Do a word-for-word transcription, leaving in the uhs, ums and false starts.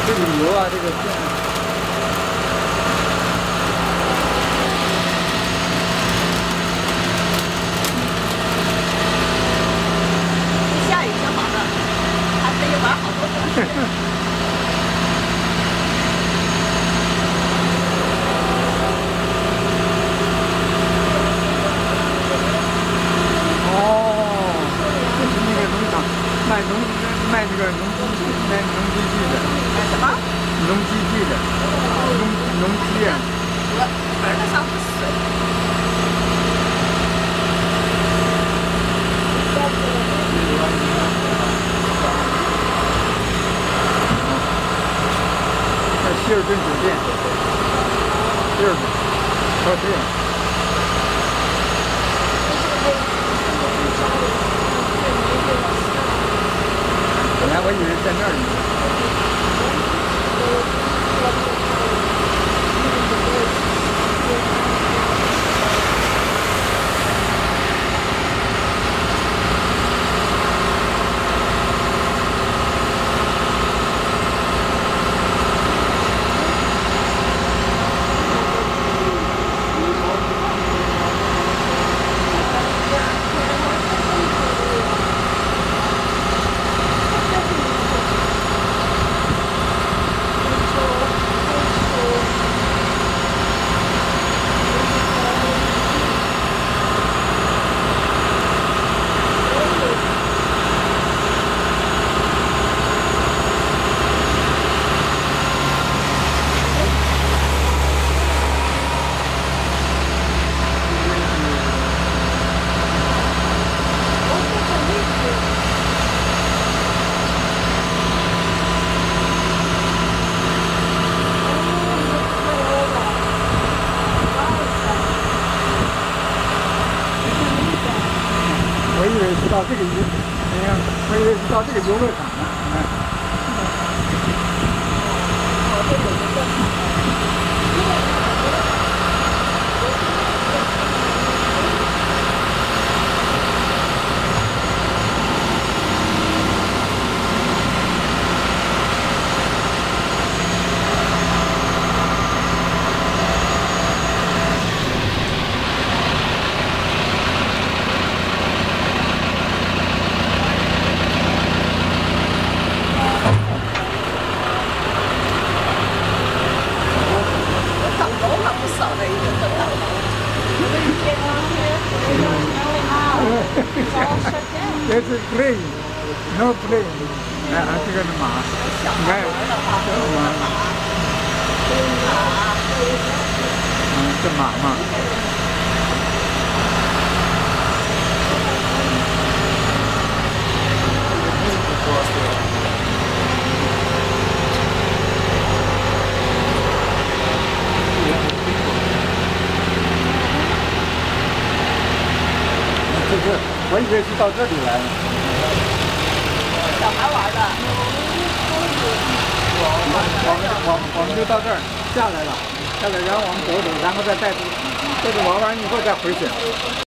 这旅游啊，这个。 下雨挺好的，还可以玩好多东西。 卖农卖那个农机卖农机具的， 卖什么？ 农机具的，农农机啊。 我门的上是水。 那希尔顿酒店，希尔顿，哦对。本来我以为在那儿呢。我以为是到这个游，哎呀，我以为是到这个游乐场呢。这是 plane， no plane， 哎，这个是马，你看，这是马，嗯，是马嘛。这是，我以为是到这里来了。 小孩玩的。 我们我们我们我们就到这儿下来了，下来然后我们走走，然后再带带着玩完以后再回去。